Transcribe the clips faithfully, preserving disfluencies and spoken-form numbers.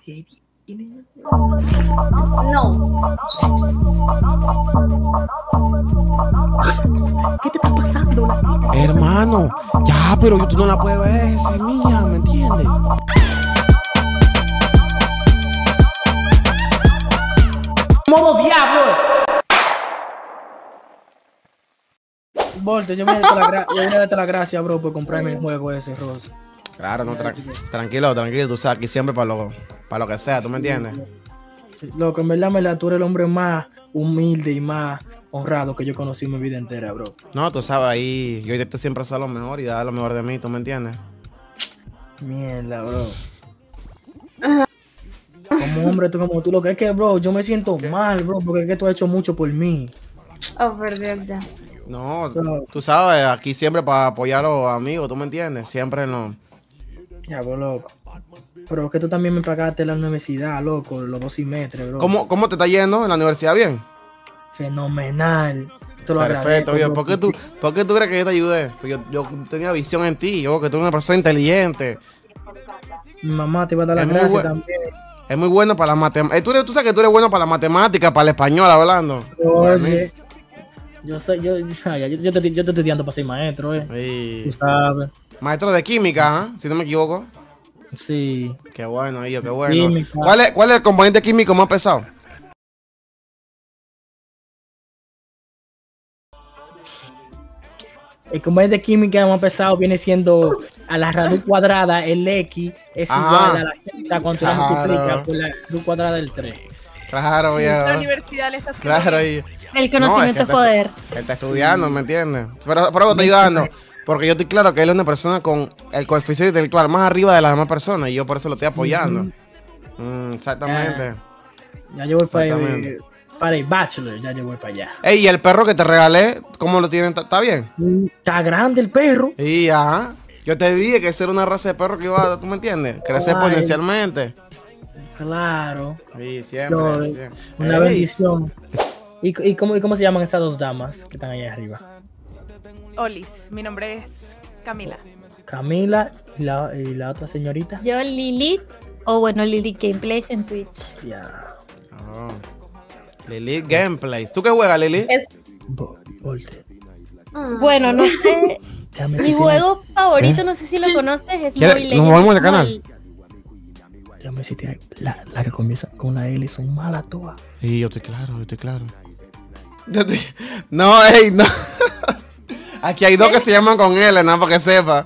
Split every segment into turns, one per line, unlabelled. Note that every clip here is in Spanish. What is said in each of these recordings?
No.
¿Qué te está pasando?
Hermano, ya, pero tú no la puedes ver, esa es mía, ¿me entiendes?
¡Modo diablo! Volte, yo me voy a darte la gracia, bro, por comprarme el juego ese, Rosa.
Claro, no, tra tranquilo, tranquilo, tú sabes, aquí siempre para lo, para lo que sea, ¿tú me entiendes?
Loco, en verdad, en verdad, tú eres el hombre más humilde y más honrado que yo conocí en mi vida entera, bro.
No, tú sabes, ahí yo intento siempre hacer lo mejor y dar lo mejor de mí, ¿tú me entiendes?
Mierda, bro. Como hombre, tú como tú, lo que es que, bro, yo me siento ¿Qué? mal, bro, porque es que tú has hecho mucho por mí.
Oh, por Dios, ya.
No, no, tú sabes, aquí siempre para apoyar a los amigos, ¿tú me entiendes? Siempre no.
Ya, bro, loco. Pero es que tú también me pagaste la universidad, loco, los dos semestres, bro.
¿Cómo, cómo te está yendo en la universidad? ¿Bien?
Fenomenal. Te lo
Perfecto, bien. ¿Por qué, tú, ¿Por qué tú crees que yo te ayudé? Pues yo, yo tenía visión en ti, yo que tú eres una persona inteligente.
Mi mamá te iba a dar las gracias también.
Es muy bueno para las matemáticas. ¿Tú, tú sabes que tú eres bueno para las matemáticas, para el español hablando.
Oye, yo soy, yo, yo, yo, yo, te, yo te estoy dando para ser maestro, eh.
Sí.
Tú sabes.
Maestro de química, ¿eh? Si no me equivoco.
Sí.
Qué bueno, hijo, qué bueno.
Química.
¿Cuál es, ¿Cuál es el componente químico más pesado?
El componente química más pesado viene siendo a la raíz cuadrada, el X es Ajá. igual a la Z cuando claro. la multiplicas por la raíz cuadrada del tres.
Claro, viejo.
La universidad le está
Claro, y...
El conocimiento no, es que poder.
Está, está estudiando, sí. ¿Me entiendes? Pero, pero está ayudando. Porque yo estoy claro que él es una persona con el coeficiente intelectual más arriba de las demás personas y yo por eso lo estoy apoyando. Uh-huh. mm, exactamente.
Ya, ya yo voy para el, para el bachelor, ya yo voy para allá.
Ey, ¿y el perro que te regalé, cómo lo tienen? ¿Está bien?
Está grande el perro.
Sí, ajá. Yo te dije que esa era una raza de perro que iba, ¿tú me entiendes? Crecer oh, exponencialmente.
Claro.
Sí, siempre.
No,
siempre.
Una Ey. bendición. ¿Y, y, cómo, ¿Y cómo se llaman esas dos damas que están allá arriba?
Olis, mi nombre es Camila.
Camila y la, y la otra señorita.
Yo Lilith, o bueno, Lilith Gameplays en Twitch.
Ya. Yeah.
Oh. Lilith Gameplays. ¿Tú qué juegas, Lilith? Es...
Volte.
Bueno, no sé. Mi juego tiene... favorito, ¿Eh? No sé si lo conoces, es Mobile
¿Nos movemos de canal?
Déjame si tiene la, la que comienza con la L son malas todas.
Sí, yo estoy claro, yo estoy claro. Yo estoy... No, ey, no. Aquí hay dos que se llaman con L, nada para que sepa.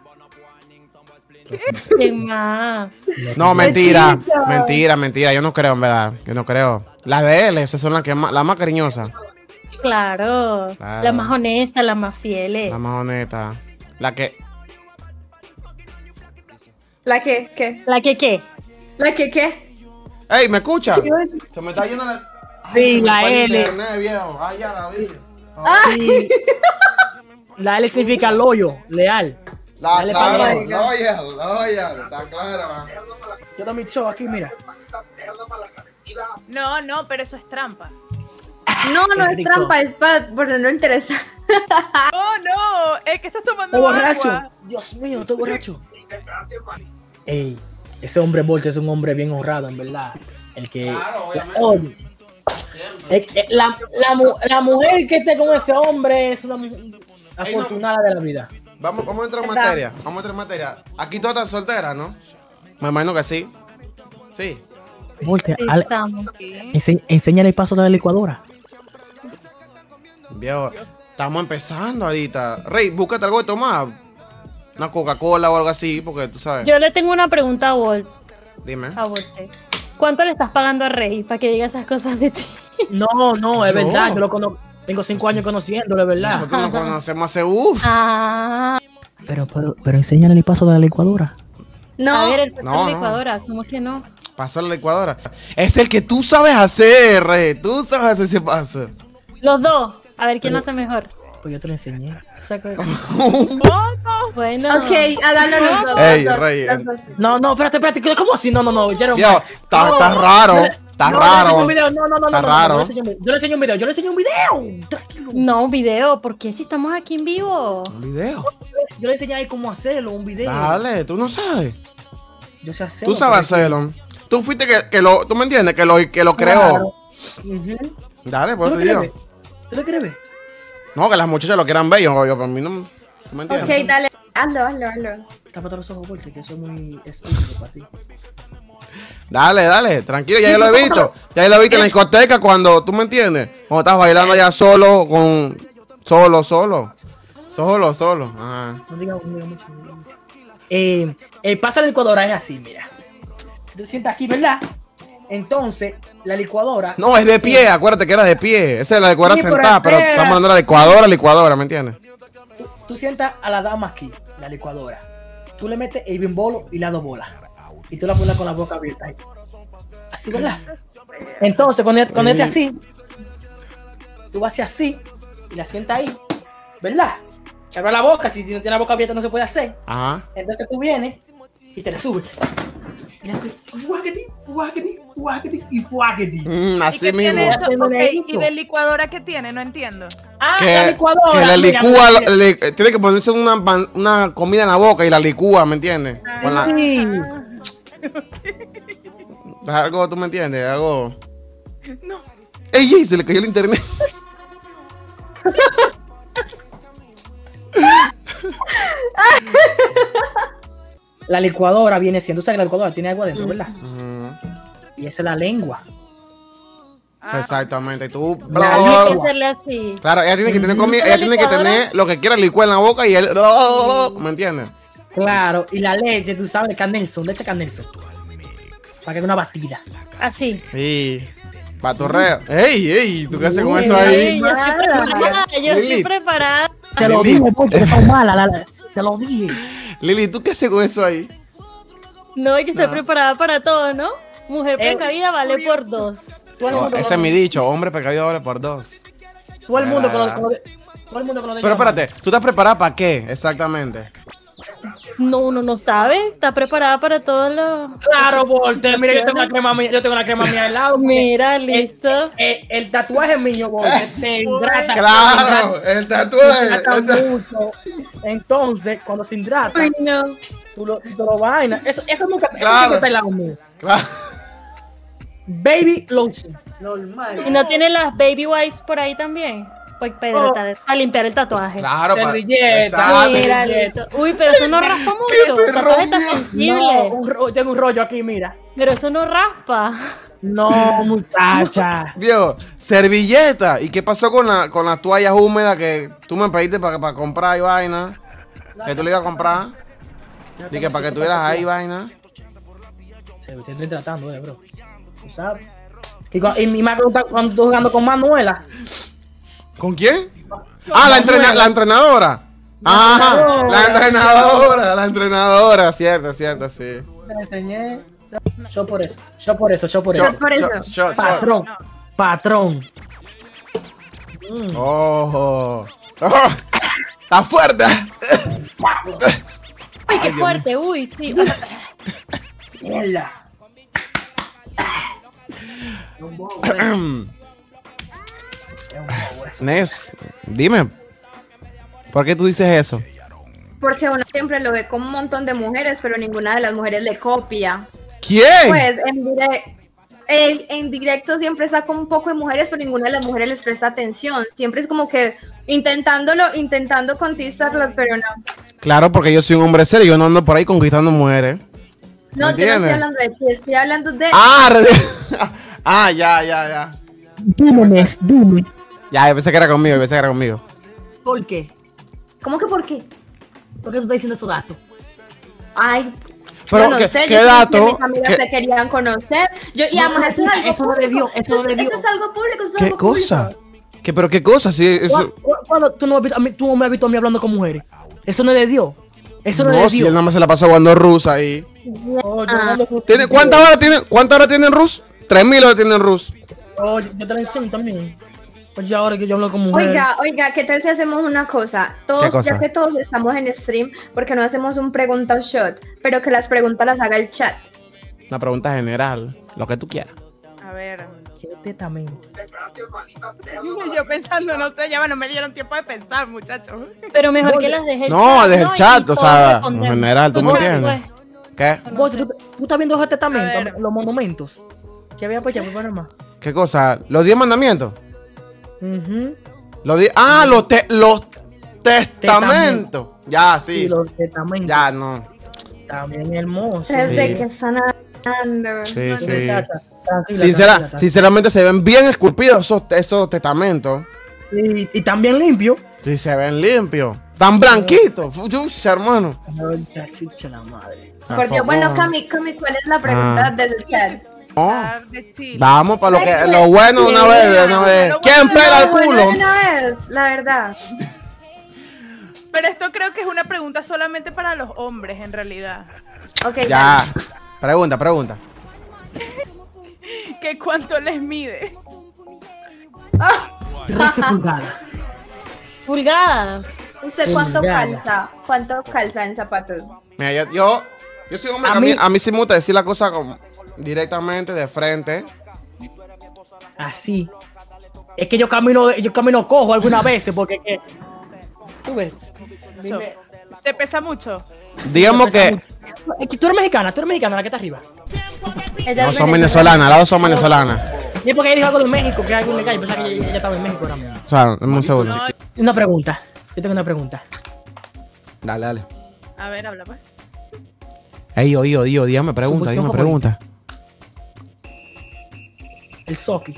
¿Qué más?
No, mentira, mentira, mentira. Yo no creo, en verdad. Yo no creo. Las de L, esas son las que más, las más cariñosas.
Claro, claro. La más honesta, la más fiel.
La más honesta. La que.
¿La que qué? ¿La que qué? ¿La que qué?
Ey, ¿me escucha? Se me está yendo la.
Sí, Ay, la L.
Internet, viejo. Ay, ya la vi.
Oh. Sí. La L significa loyo, leal.
La, la claro, loyal, loyal, está claro.
Yo también show aquí, mira.
No, no, pero eso es trampa.
No, no es trampa, es para porque no interesa.
No, no, es que estás tomando
agua. Estoy borracho.
Agua.
Dios mío, estoy borracho. Ey, ese hombre Volte es un hombre bien honrado, en verdad. El que...
Claro,
obviamente. Es que la, la, la mujer que esté con ese hombre es una mujer afortunada Ey, no. de la vida.
Vamos, vamos a entrar en materia. Vamos a entrar en materia. Aquí todas están solteras, ¿no? Me imagino que sí. Sí.
Volte, sí, al, ense, enséñale el paso de la licuadora.
Viejo, estamos empezando ahorita. Rey, búscate algo de tomar. Una Coca-Cola o algo así, porque tú sabes.
Yo le tengo una pregunta a Volt.
Dime.
A Volte. ¿Cuánto le estás pagando a Rey para que diga esas cosas de ti?
No, no, es ¿Yo? verdad. Yo lo conozco. Tengo cinco años conociéndolo, es verdad.
Nosotros nos conocemos hace uff.
Ah.
Pero, pero, pero enséñale el paso de la licuadora.
No. A ver, el paso
no,
de la
no.
licuadora, ¿cómo que no?
Paso de la licuadora. Es el que tú sabes hacer, Rey. Tú sabes hacer ese paso.
Los dos. A ver, ¿quién pero, lo hace mejor?
Pues yo te lo enseñé. O sea que...
Bueno.
Ok, háganlo los dos.
Ey, Rey.
No, no, espérate, espérate. ¿Cómo así? No, no, no. Yo
está
no,
raro. Está
no,
raro.
Yo no, no, no,
está
no,
raro.
no, no, yo, le enseño un video, yo le enseño un video. Tranquilo.
No, un video, ¿por qué si estamos aquí en vivo?
Un video.
Yo le enseñé ahí cómo hacerlo, un video.
Dale, tú no sabes.
Yo sé hacerlo.
Tú sabes hacerlo. tú fuiste que, que lo, tú me entiendes, que lo, que lo creó.
Claro. Uh-huh.
Dale, pues
¿Tú
te
lo
digo.
crees? ¿Tú lo crees?
No, que las muchachas lo quieran ver, yo, yo para mí no, ¿tú me entiendes?
Ok, dale, hazlo, hazlo, hazlo.
Tápate los ojos, porque que eso es muy estúpido para ti.
Dale, dale, tranquilo, ya yo lo he visto. Ya yo lo he visto en la discoteca cuando, ¿tú me entiendes? Cuando estás bailando allá solo, con... Solo, solo. Solo, solo. Ajá.
No digas no diga mucho, no diga mucho. Eh, el pasa a la licuadora es así, mira. Tú te sientas aquí, ¿verdad? Entonces, la licuadora...
No, es de pie, acuérdate que era de pie. Esa es la licuadora
Sí, pero
sentada, pero
espera.
estamos hablando de la licuadora, licuadora, ¿me entiendes?
Tú, tú sientas a la dama aquí, la licuadora. Tú le metes el bimbolo y las dos bolas. Y tú la pones con la boca abierta ahí. Así, ¿verdad? Entonces, cuando, cuando esté así, tú vas hacia así y la sientas ahí, ¿verdad? Se abre la boca, si no tiene la boca abierta no se puede hacer.
Ajá.
Entonces tú vienes y te la subes. Y le haces fuáqueti, fuáqueti, fuáqueti y fuáqueti.
Mm,
¿Y
así
qué
mismo.
tiene eso?
Así
Ok,
mismo.
¿y de licuadora qué tiene? No entiendo.
Ah,
Que,
la licuadora.
que la
mira,
licúa,
mira.
le- tiene que ponerse una, pan- una comida en la boca y la licúa, ¿me entiendes? Con la,
Sí.
es algo, ¿tú me entiendes? Algo...
No.
¡Ey, ey! Se le cayó el internet.
La licuadora viene siendo, o sea que la licuadora tiene algo adentro, ¿verdad?
Ujú.
Y esa es la lengua.
Ah,
Exactamente. Y tú...
La
Hay
lengua.
que hacerle así.
Claro, ella tiene que tener comida,
La
ella tiene que
licuadora.
tener lo que quiera licuar en la boca y él... ¿Me entiendes?
Claro, y la leche, tú sabes, Canelson, leche Canelson. Para que haga una batida.
Así.
Sí. Patorreo. ¡Ey, ey! ¿Tú qué haces con
Uy,
eso
Ay,
ahí?
yo estoy preparada, yo estoy
Lili.
preparada.
Te lo
Lili.
dije, porque son malas, la- la- te lo dije.
Lili, ¿tú qué haces con eso ahí?
No, yo estoy preparada para todo, ¿no? Mujer
Eh,
precavida vale por dos.
Todo el
No,
mundo,
ese es mi dicho, hombre precavido vale por dos.
todo el mundo con
Ah.
lo- con lo de- todo el mundo con lo de
Pero
llama.
espérate, ¿tú estás preparada para qué exactamente?
No, uno no sabe. Está preparada para todo lo.
Claro, Volte, mira, yo tengo la crema mía, yo tengo la crema mía al lado.
Mira,
El,
listo.
el- el tatuaje mío, Volte, se hidrata.
Claro, el
Se
tatuaje.
hidrata
el ta-
mucho. Entonces, cuando se hidrata,
Ay, no.
tú lo, tú lo vainas. Eso, eso nunca eso
Claro.
siempre está al lado mío.
Claro.
Baby lotion. Normal.
¿Y no tiene las baby wipes por ahí también? Pues para, para limpiar el tatuaje.
Claro, pa-
Servilleta.
Exacto.
Mira, listo. Uy, pero eso no raspa mucho. El tatuaje está
No,
sensible.
un ro- tengo un rollo aquí, mira.
Pero eso no raspa.
No, muchacha.
Viejo, servilleta. ¿Y qué pasó con, la, con las toallas húmedas que tú me pediste para, para comprar y vaina? Que tú le ibas a comprar. Y que para que tuvieras ahí vaina.
Se me estoy tratando, eh, bro. ¿Tú sabes? Y, cu- y mi madre pregunta cuando estoy jugando con Manuela.
¿Con quién? Ah, la, entrena- la entrenadora. Ajá, la entrenadora, la entrenadora. Cierto, cierto, sí.
Te la enseñé. Yo por eso, yo por eso, yo por
Shot,
eso.
por eso.
shot, shot, shot.
Patrón, patrón. Mm.
Ojo. Oh, está fuerte.
Uy, qué fuerte. Uy, sí.
Mierda. Es un bobo eso. Es un bobo eso.
Nes, dime. ¿Por qué tú dices eso?
Porque uno siempre lo ve con un montón de mujeres, pero ninguna de las mujeres le copia.
¿Quién?
Pues en, dire- en- en directo siempre está con un poco de mujeres, pero ninguna de las mujeres les presta atención. Siempre es como que intentándolo, intentando conquistarlas, pero no.
Claro, porque yo soy un hombre serio. Yo no ando por ahí conquistando mujeres.
No, yo no
entiendes?
estoy hablando de ti, estoy hablando de...
Ah, re- ah, ya, ya, ya.
Dime, Nes, dime.
Ya, yo pensé que era conmigo, yo pensé que era conmigo.
¿Por qué?
¿Cómo que por qué?
¿Por qué tú estás diciendo esos datos?
Ay,
Pero,
yo no
¿qué-
sé,
qué
yo sé
dato?
que mis amigas
¿Qué-
te querían conocer. Yo, y
No,
además, eso es
mira,
algo
eso no le
público.
dio, eso no le dio.
Eso es algo público, eso es
¿Qué
algo
cosa?
público.
¿Qué, pero qué cosa? Sí, eso...
¿Cu- cu- cuándo tú no, me has visto a mí- tú no me has visto a mí hablando con mujeres? Eso no le dio. Eso no,
No,
le
si
dio.
él nada más se la pasó jugando rusa ahí.
Oh, yo
Ah.
hablando con-
¿Tiene, ¿Cuántas horas tiene, cuántas horas tiene en Rus? Tres mil horas tiene en Rus.
Oh, yo yo te la enseño también. Pues ya ahora que yo hablo con mujeres.
Oiga, oiga, ¿qué tal si hacemos una cosa? Todos,
¿Qué cosa?
ya que todos estamos en stream, porque no hacemos un pregunta o shot, pero que las preguntas las haga el chat.
Una pregunta general, lo que tú quieras.
A ver.
Qué tetamente.
Yo pensando, no sé, ya bueno, me dieron tiempo de pensar, muchachos.
Pero mejor que las deje el
No,
chat,
desde el
¿no?
chat,
Y
o
todos
sea, en
respondemos.
general, ¿tú
Tu
me
chat,
entiendes?
pues.
¿Qué?
Vos, ¿tú, tú estás viendo ese
A
testamento,
ver.
los monumentos que había para allá, por Panamá?
¿Qué cosa? ¿Los diez mandamientos?
Ujú.
Los die- ah, los, te- los testamentos. Ya, sí.
Sí, los testamentos.
Ya, no.
También hermosos.
¿De
Sí.
qué están hablando?
Sí,
Sí,
sí.
muchacha, tranquila,
Sincera-
tranquila, tranquila.
sinceramente se ven bien esculpidos esos, esos testamentos.
Y, y también limpio.
Sí, se ven limpios. Tan blanquitos. Uy, hermano.
Ay, ya, chucha la madre.
Por Dios, bueno, Cami, Cami, ¿cuál es la pregunta
Ah.
de su chat?
Oh,
Char de Chile.
vamos para lo que
Ay,
lo bueno de una
sí,
vez, de una
no,
vez.
lo
¿Quién
bueno,
pega el
No, bueno,
culo?
de una vez, la verdad.
Pero esto creo que es una pregunta solamente para los hombres, en realidad.
Ok, dale.
Ya. Pregunta, pregunta.
¿Qué cuánto les mide?
trece pulgadas.
Pulgadas.
¿Usted cuánto
Pulgada.
calza? ¿Cuánto calza en zapatos?
Mira, yo, yo, yo soy un hombre
A
que a mí,
mí-
a mí sí me gusta decir la cosa como directamente, de frente.
Así. Es que yo camino, yo camino cojo algunas veces porque que. Tú ves.
Mucho.
Dime.
¿Te pesa mucho?
Digamos
me pesa
que
mucho. Es que tú eres mexicana, tú eres mexicana, la que está arriba.
Ella
no
es
son
venezolana.
venezolanas, las dos son venezolanas.
Y es porque ella dijo algo de México, que hay algo legal. Yo pensaba que ella, ella estaba en México ahora mismo.
O sea, dame un segundo.
No,
Una pregunta. Yo tengo una pregunta.
Dale, dale.
a ver, habla pues.
Ey, yo, yo, yo, dígame pregunta,
Suposición
dígame pregunta.
El Soki.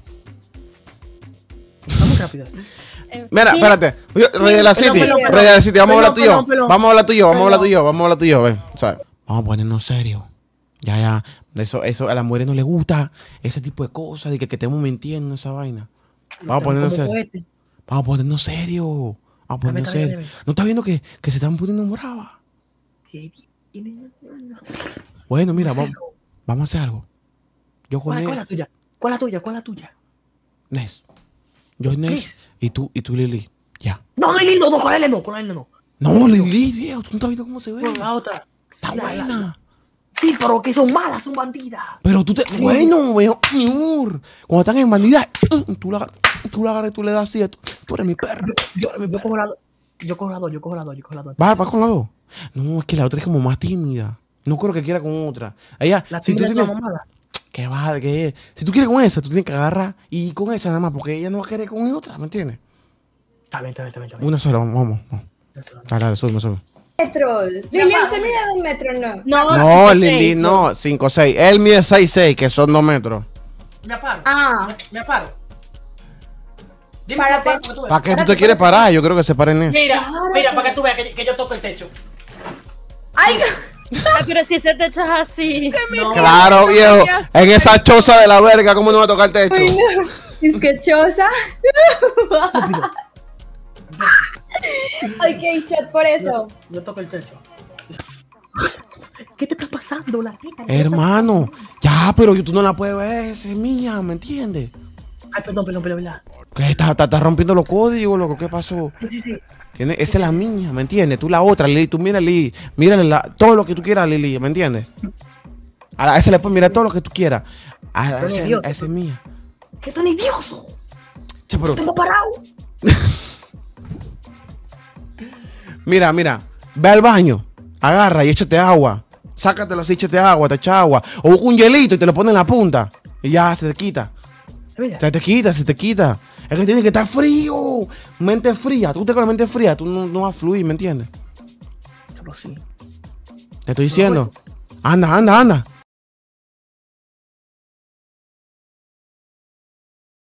Vamos rápido.
Mira,
Sí.
espérate. Oye, Rey de la
Pelón,
City,
pelón, pelón.
Rey de la City, vamos a hablar tú y yo.
Pelón, pelón.
Vamos a hablar tú y yo, vamos a hablar tú y yo,
Pelón.
vamos a hablar tú y yo, ven. O sea, vamos a ponernos serios. Ya, ya. Eso, eso a las mujeres no les gusta. Ese tipo de cosas, de que, que estemos mintiendo, esa vaina. Vamos a ponernos
Como
serios.
cohete.
Vamos a ponernos serios. Vamos a ponernos
Dame, dame,
serios.
dame.
¿No estás viendo que, que se están poniendo bravas? Bueno, mira, vamos, vamos a hacer algo. Yo con
¿Cuál, cuál es la
él,
tuya? ¿Cuál es la tuya? ¿Cuál es la tuya?
Nes. Yo Nes
Nes.
y tú, y tú Lili. Ya.
No, no, no, no, con él no, con él no.
No, Lili, viejo, tú no estás viendo cómo se ve.
Con la otra.
Está
Sí, la- la-
buena.
Sí, pero que son malas, son bandidas.
Pero tú te. Bueno, viejo, mi amor. Cuando están en bandida, tú la, tú la agarras y tú le das así. Tú, tú eres mi perro.
Yo, yo cojo la yo cojo la dos, yo cojo la dos, yo cojo la dos.
¿Vas, vas con la dos? No, es que la otra es como más tímida. No creo que quiera con otra. Ella,
La
si tú
tuya es la
tienes.
mamada.
Que va, que es. Si tú quieres con esa, tú tienes que agarrar y con esa nada más, porque ella no va a querer con otra, ¿me entiendes?
Está bien, está bien, está bien. Está bien.
Una sola, vamos, vamos. vamos.
Eso.
Dale, dale, sube, sube.
Metros. Lilian se mide dos metros, ¿no?
No,
No,
cinco,
Lili,
seis.
no, cinco seis. Él mide seis seis, que son dos metros.
Me aparo.
Ah,
Me aparo. Dime
Párate.
si me aparo, para que tú veas.
¿Para qué tú te quieres parar? Yo creo que se paren eso.
Mira, mira, para que tú veas que, que yo toco el techo.
ay,
Ah, pero si ese techo es así.
No.
Claro, viejo. En esa choza de la verga, ¿cómo no va a tocar el techo?
ay, no. Es que chosa. Ok, shot por eso.
Yo toco el techo. ¿Qué te está pasando, la teta?
Hermano, ya, pero tú no la puedes ver, esa es mía, ¿me entiendes?
Ay, perdón, perdón, perdón, ¿verdad?
¿Qué? ¿Estás está, está rompiendo los códigos, loco? ¿Qué pasó?
Sí, sí, sí.
¿Entiendes? Esa es la mía, ¿me entiendes? Tú la otra, Lili, tú mira, Lili, mírale la- todo lo que tú quieras, Lili, ¿me entiendes? A, la- a esa le puedes mirar todo lo que tú quieras. A, la-
Estoy
esa,
nervioso.
esa es mía.
¿Qué estoy nervioso?
Che, pero-
Tengo parado.
mira, mira, ve al baño, agarra y échate agua. Sácatelo así, échate agua, te echa agua. O busca un hielito y te lo pone en la punta. Y ya se te quita.
Mira.
Se te quita, se te quita. Es que tiene que estar frío. Mente fría. Tú te con la mente fría, tú no, no vas a fluir, ¿me entiendes?
Pero sí.
Te estoy diciendo. Anda, anda, anda.